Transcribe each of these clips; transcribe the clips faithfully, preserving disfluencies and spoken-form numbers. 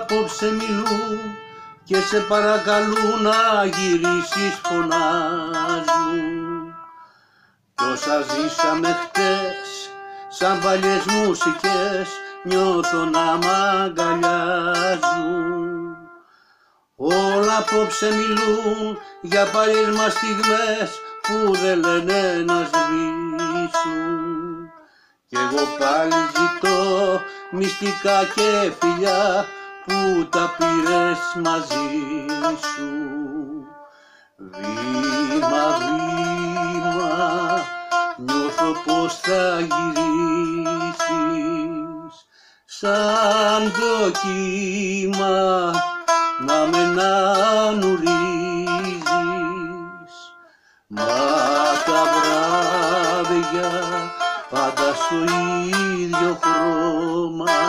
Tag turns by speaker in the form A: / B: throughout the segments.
A: απόψε μιλούν και σε παρακαλούν να γυρίσεις, φωνάζουν. Κι όσα ζήσαμε χτες σαν παλιές μουσικές νιώθω να μ' αγκαλιάζουν. Όλα απόψε μιλούν για παλιές μας στιγμές που δεν λένε να σβήσουν. Κι εγώ πάλι ζητώ μυστικά και φιλιά που τα πήρες μαζί σου. Βήμα, βήμα, νιώθω πως θα γυρίσεις σαν το κύμα να με νανουρίζεις. Μα τα βράδια πάντα στο ίδιο χρώμα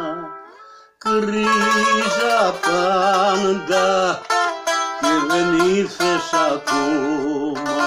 A: κρίζα πάντα και δεν ήρθες ακόμα.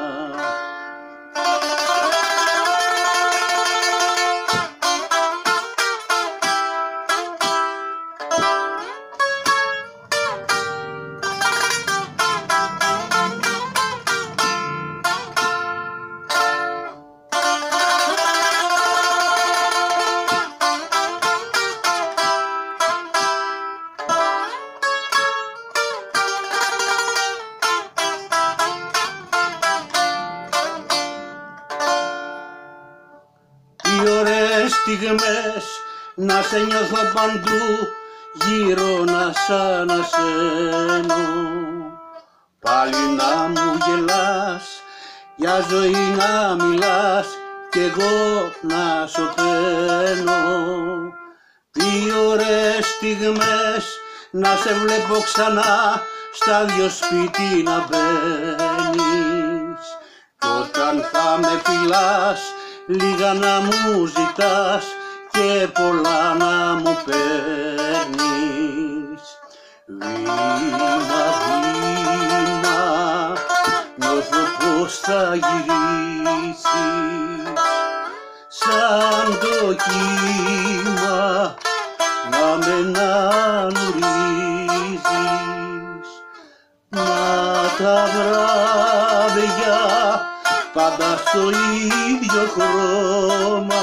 A: Τι ωραίες στιγμές να σε νιώθω παντού γύρω να σ' ανασένω. Πάλι να μου γελάς, για ζωή να μιλάς κι εγώ να σωπαίνω. Τι ωραίες στιγμές να σε βλέπω ξανά στα δυο σπίτι να μπαίνεις. Κι όταν θα με φιλάς λίγα να μου ζητάς και πολλά να μου παίρνεις. Βήμα, βήμα, νιώθω πως θα γυρίσεις σαν το κύμα να με νανουρίζεις. Μα τα βράδια πάντα στο ίδιο χρώμα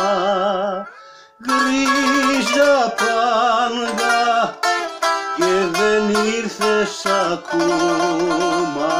A: γκρίζα πάντα και δεν ήρθες ακόμα.